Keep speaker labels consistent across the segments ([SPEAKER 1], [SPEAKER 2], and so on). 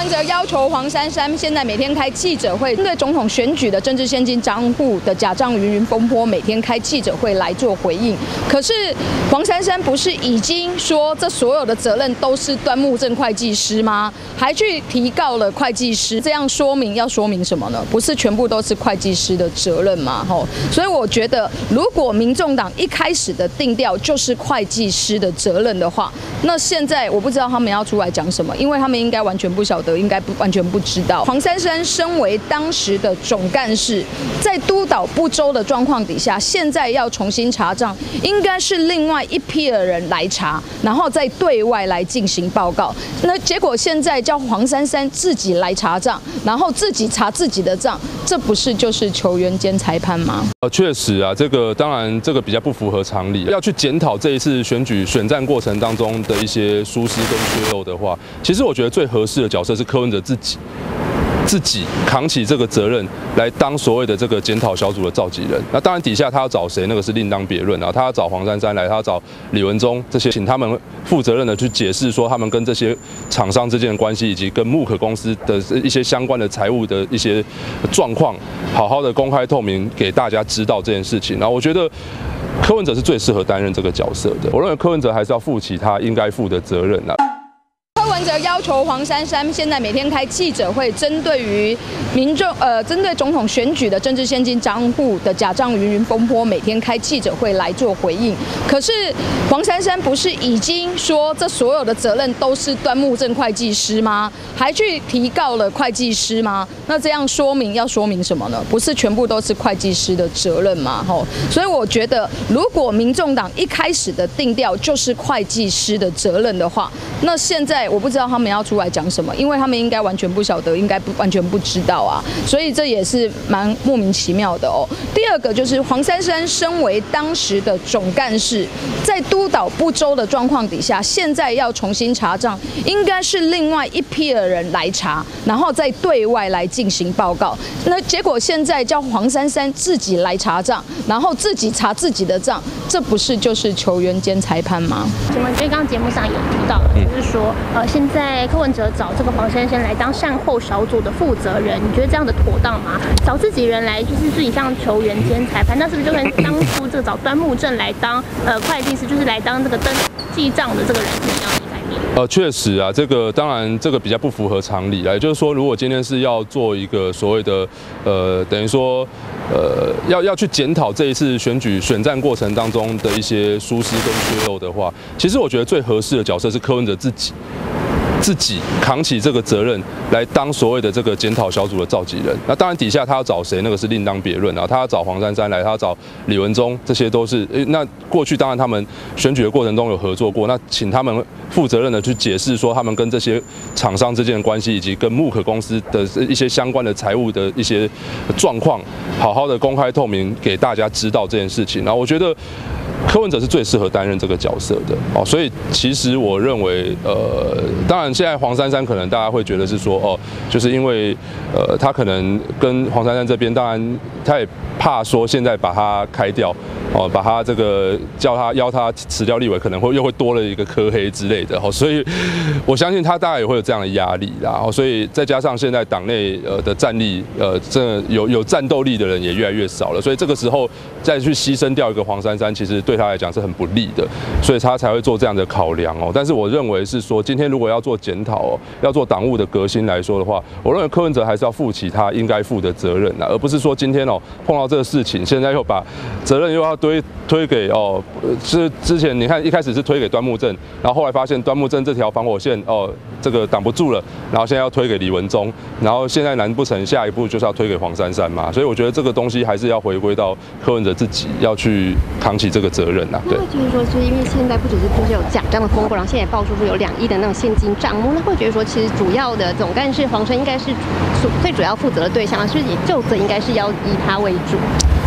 [SPEAKER 1] 文哲要求黄珊珊现在每天开记者会，针对总统选举的政治现金账户的假账云风波，每天开记者会来做回应。可是黄珊珊不是已经说这所有的责任都是端木正会计师吗？还去提告了会计师，这样说明要说明什么呢？不是全部都是会计师的责任吗？所以我觉得，如果民众党一开始的定调就是会计师的责任的话，那现在我不知道他们要出来讲什么，因为他们应该完全不晓得，应该完全不知道。黄珊珊身为当时的总干事，在督导不周的状况底下，现在要重新查账，应该是另外一批的人来查，然后再对外来进行报告。那结果现在叫黄珊珊自己来查账，然后自己查自己的账，这不是就是球员兼裁判吗？
[SPEAKER 2] 确实啊，这个当然这个比较不符合常理。要去检讨这一次选战过程当中的一些疏失跟缺漏的话，其实我觉得最合适的角色是柯文哲自己扛起这个责任，来当所谓的这个检讨小组的召集人。那当然底下他要找谁，那个是另当别论啊。他要找黄珊珊来，他要找李文忠这些，请他们负责任的去解释说他们跟这些厂商之间的关系，以及跟木可公司的一些相关的财务的一些状况，好好的公开透明给大家知道这件事情。然后我觉得柯文哲是最适合担任这个角色的。我认为柯文哲还是要负起他应该负的责任啊。
[SPEAKER 1] 柯文哲要求黄珊珊现在每天开记者会，针对于针对总统选举的政治现金账户的假账云风波，每天开记者会来做回应。可是黄珊珊不是已经说这所有的责任都是端木正会计师吗？还去提告了会计师吗？那这样说明要说明什么呢？不是全部都是会计师的责任吗？所以我觉得，如果民众党一开始的定调就是会计师的责任的话，那现在我不知道他们要出来讲什么，因为他们应该完全不晓得，应该完全不知道啊，所以这也是蛮莫名其妙的哦。第二个就是黄珊珊身为当时的总干事，在督导不周的状况底下，现在要重新查账，应该是另外一批的人来查，然后再对外来进行报告。那结果现在叫黄珊珊自己来查账，然后自己查自己的账，这不是就是球员兼裁判吗？
[SPEAKER 3] 请问，因为刚刚节目上有提到了，就是说，现在柯文哲找这个黄珊珊来当善后小组的负责人，你觉得这样的妥当吗？找自己人来就是自己像球员兼裁判，那是不是就跟当初这个找端木正来当会计师，就是来当这个登记账的这个人是一样的概念？
[SPEAKER 2] 确实啊，这个当然这个比较不符合常理啊，也就是说，如果今天是要做一个所谓的等于说要去检讨这一次选战过程当中的一些疏失跟缺漏的话，其实我觉得最合适的角色是柯文哲自己扛起这个责任，来当所谓的这个检讨小组的召集人。那当然底下他要找谁，那个是另当别论啊。他要找黄珊珊来，他要找李文忠，这些都是那过去当然他们选举的过程中有合作过，那请他们负责任的去解释说他们跟这些厂商之间的关系，以及跟木可公司的一些相关的财务的一些状况，好好的公开透明给大家知道这件事情。然后我觉得柯文哲是最适合担任这个角色的哦，所以其实我认为当然现在黄珊珊可能大家会觉得是说就是因为他可能跟黄珊珊这边，当然他也怕说现在把他开掉把他这个邀他辞掉立委，可能又会多了一个科黑之类的所以我相信他大概也会有这样的压力啦所以再加上现在党内的战力真的有战斗力的人也越来越少了，所以这个时候再去牺牲掉一个黄珊珊，其实对他来讲是很不利的，所以他才会做这样的考量但是我认为是说，今天如果要做检讨要做党务的革新来说的话，我认为柯文哲还是要负起他应该负的责任而不是说今天碰到这个事情，现在又把责任又要推给是之前你看一开始是推给端木正，然后后来发现端木正这条防火线这个挡不住了，然后现在要推给李文忠，然后现在难不成下一步就是要推给黄珊珊嘛？所以我觉得这个东西还是要回归到柯文哲自己要去扛起这个责任对。
[SPEAKER 4] 那就是说，就是因为现在不只是有假账的风波，然后现在也爆出说有2亿的那种现金账目，那会觉得说，其实主要的总干事黄珊应该是最主要负责的对象，所以就责应该是要以他为主。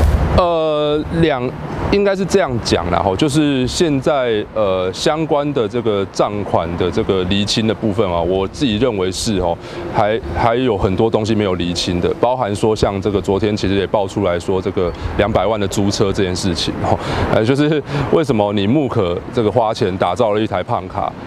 [SPEAKER 2] 应该是这样讲啦就是现在相关的这个账款的这个厘清的部分我自己认为是还有很多东西没有厘清的，包含说像这个昨天其实也爆出来说这个200万的租车这件事情就是为什么你木可这个花钱打造了一台胖卡，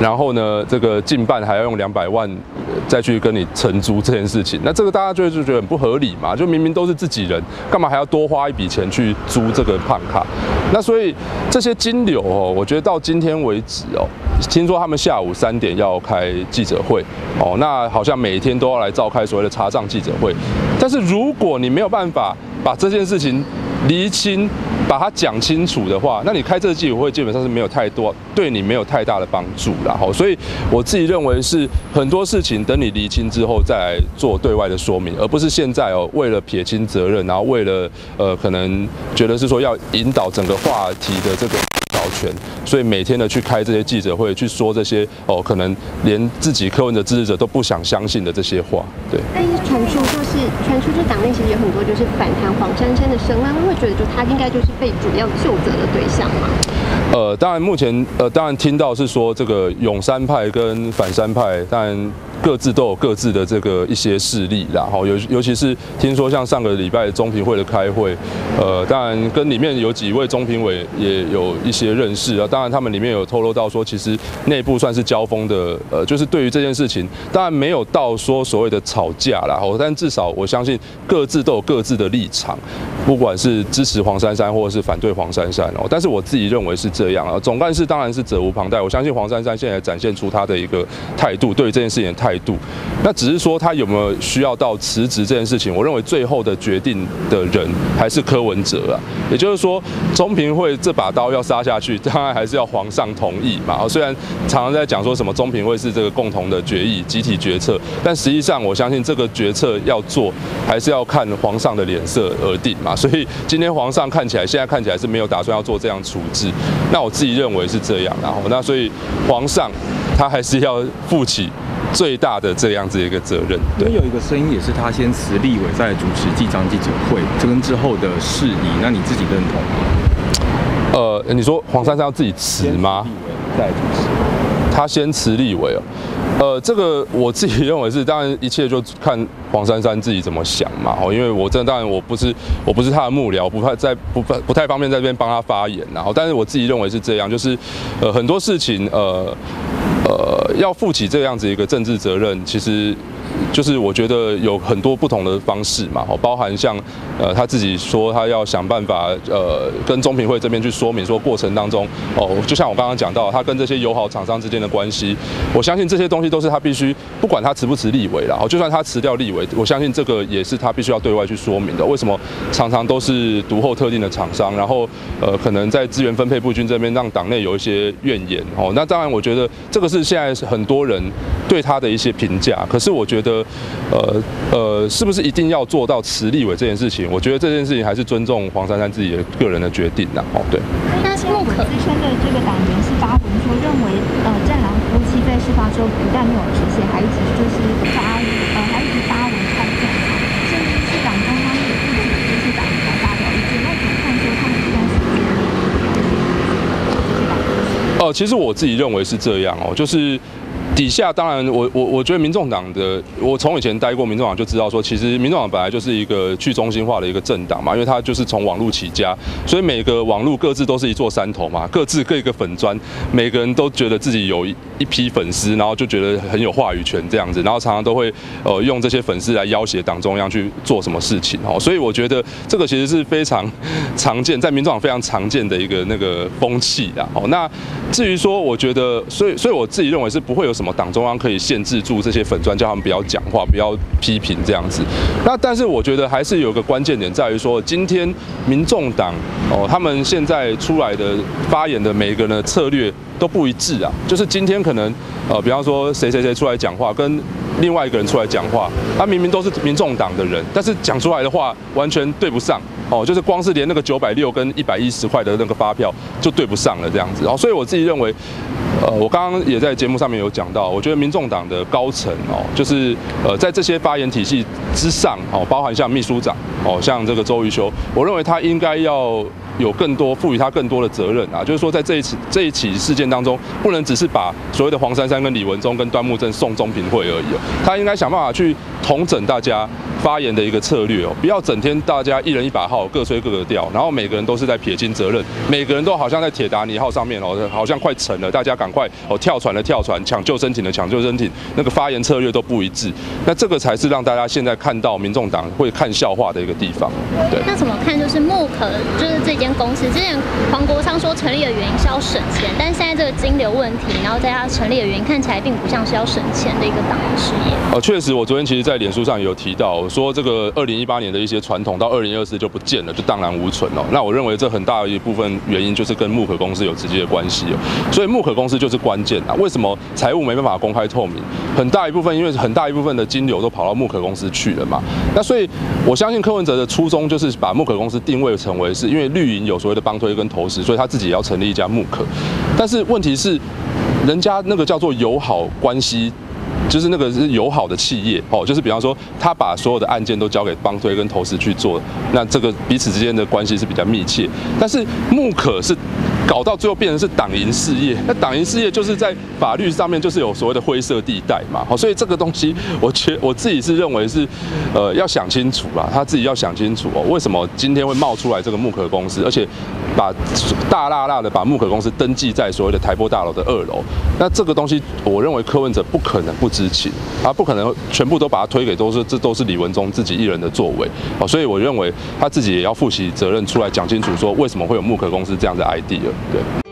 [SPEAKER 2] 然后呢，这个近半还要用200万再去跟你承租这件事情，那这个大家就觉得很不合理嘛，就明明都是自己人，干嘛还要多花一笔钱去租这个胖卡？那所以这些金流哦，我觉得到今天为止哦，听说他们下午3点要开记者会哦，那好像每天都要来召开所谓的查账记者会，但是如果你没有办法把这件事情厘清，把它讲清楚的话，那你开这个记者会基本上是没有太多对你没有太大的帮助啦。所以我自己认为是很多事情等你厘清之后再来做对外的说明，而不是现在哦为了撇清责任，然后为了可能觉得是说要引导整个话题的这个主导权，所以每天的去开这些记者会，去说这些可能连自己柯文哲支持者都不想相信的这些话。对。
[SPEAKER 4] 但是传出就党内其实有很多就是反弹黄珊珊的声浪，会觉得就他应该就是被主要究责的对象嘛？
[SPEAKER 2] 当然目前当然听到是说这个永山派跟反山派，当然各自都有各自的这个一些势力啦。尤其是听说像上个礼拜中评会的开会，当然跟里面有几位中评委也有一些认识啊。当然他们里面有透露到说，其实内部算是交锋的，就是对于这件事情，当然没有到说所谓的吵架啦，但至少我相信各自都有各自的立场，不管是支持黄珊珊或者是反对黄珊珊哦。但是我自己认为是这样啊，总干事当然是责无旁贷。我相信黄珊珊现在展现出他的一个态度，对于这件事情的态度。那只是说他有没有需要到辞职这件事情，我认为最后的决定的人还是柯文哲啊。也就是说，中评会这把刀要杀下去，当然还是要皇上同意嘛。虽然常常在讲说什么中评会是这个共同的决议、集体决策，但实际上我相信这个决策要做，还是要看皇上的脸色而定嘛。所以今天皇上现在看起来是没有打算要做这样处置。那我自己认为是这样，那所以皇上他还是要负起最大的这样子一个责任。
[SPEAKER 5] 因为有一个声音也是他先辞立委，再主持记章记者会，这跟之后的事宜，那你自己认同吗？
[SPEAKER 2] 你说黄珊珊要自己辞吗？
[SPEAKER 5] 再主持。
[SPEAKER 2] 他先辞立委哦，这个我自己认为是，当然一切就看黄珊珊自己怎么想嘛。因为我当然我不是他的幕僚，不太方便在这边帮他发言。但是我自己认为是这样，就是很多事情要负起这样子一个政治责任，其实就是我觉得有很多不同的方式嘛，包含像他自己说他要想办法跟中评会这边去说明说过程当中就像我刚刚讲到，他跟这些友好厂商之间的关系，我相信这些东西都是他必须，不管他辞不辞立委啦，就算他辞掉立委，我相信这个也是他必须要对外去说明的。为什么常常都是独后特定的厂商，然后可能在资源分配不均这边让党内有一些怨言那当然我觉得这个是现在很多人对他的一些评价，可是我觉得是不是一定要做到辞立委这件事情？我觉得这件事情还是尊重黄珊珊自己的个人的决定啦。对。
[SPEAKER 6] 那现在资深的这个党员是发文说，认为战狼夫妻在事发之后不但没有止血，还一直就是还一直发文看正常，甚至是党中央也不止就是党员来发表意见。那怎么看说他们这段时间
[SPEAKER 2] 其实我自己认为是这样就是底下当然我觉得民众党的，我从以前待过民众党就知道说，其实民众党本来就是一个去中心化的一个政党嘛，因为它就是从网络起家，所以每个网络各自都是一座山头嘛，各自各一个粉专，每个人都觉得自己有一批粉丝，然后就觉得很有话语权这样子，然后常常都会用这些粉丝来要挟党中央去做什么事情所以我觉得这个其实是非常常见，在民众党非常常见的一个那个风气啦那至于说我觉得，所以我自己认为是不会有什么党中央可以限制住这些粉专，叫他们不要讲话、不要批评这样子。那但是我觉得还是有个关键点在于说，今天民众党他们现在出来的发言的每一个人的策略都不一致啊。就是今天可能比方说谁出来讲话，跟另外一个人出来讲话，他明明都是民众党的人，但是讲出来的话完全对不上就是光是连那个960跟110块的那个发票就对不上了这样子所以我自己认为。我刚刚也在节目上面有讲到，我觉得民众党的高层就是在这些发言体系之上包含像秘书长像这个周瑜修，我认为他应该要有赋予他更多的责任就是说在这一起事件当中，不能只是把所谓的黄珊珊跟李文忠跟端木正送中评会而已他应该想办法去统整大家， 发言的一个策略哦，不要整天大家一人一把号，各吹各个调，然后每个人都是在撇清责任，每个人都好像在铁达尼号上面哦，好像快沉了，大家赶快哦跳船的跳船，抢救生艇的抢救生艇，那个发言策略都不一致，那这个才是让大家现在看到民众党会看笑话的一个地方。对，
[SPEAKER 3] 那怎么看？就是木可，就是这间公司之前黄国昌说成立的原因是要省钱，但是现在这个金流问题，然后在他成立的原因看起来并不像是要省钱的一个党的事业。
[SPEAKER 2] 确实，我昨天其实在脸书上也有提到，说这个2018年的一些传统到2024就不见了，就荡然无存了。那我认为这很大一部分原因就是跟木可公司有直接的关系哦，所以木可公司就是关键啊。为什么财务没办法公开透明？很大一部分因为很大一部分的金流都跑到木可公司去了嘛。那所以我相信柯文哲的初衷就是把木可公司定位成为是因为绿营有所谓的帮推跟投食，所以他自己也要成立一家木可。但是问题是，人家那个叫做友好关系。就是那个是友好的企业哦，就是比方说他把所有的案件都交给帮推跟投食去做，那这个彼此之间的关系是比较密切。但是木可是搞到最后变成是党营事业，那党营事业就是在法律上面就是有所谓的灰色地带嘛，所以这个东西我自己是认为是要想清楚啦，他自己要想清楚哦，为什么今天会冒出来这个木可公司，而且把大辣辣的把木可公司登记在所谓的台玻大楼的2楼，那这个东西我认为柯文哲不可能不知情，他不可能全部都把它推给这都是李文忠自己一人的作为，所以我认为他自己也要负起责任，出来讲清楚说为什么会有木可公司这样的 idea。对。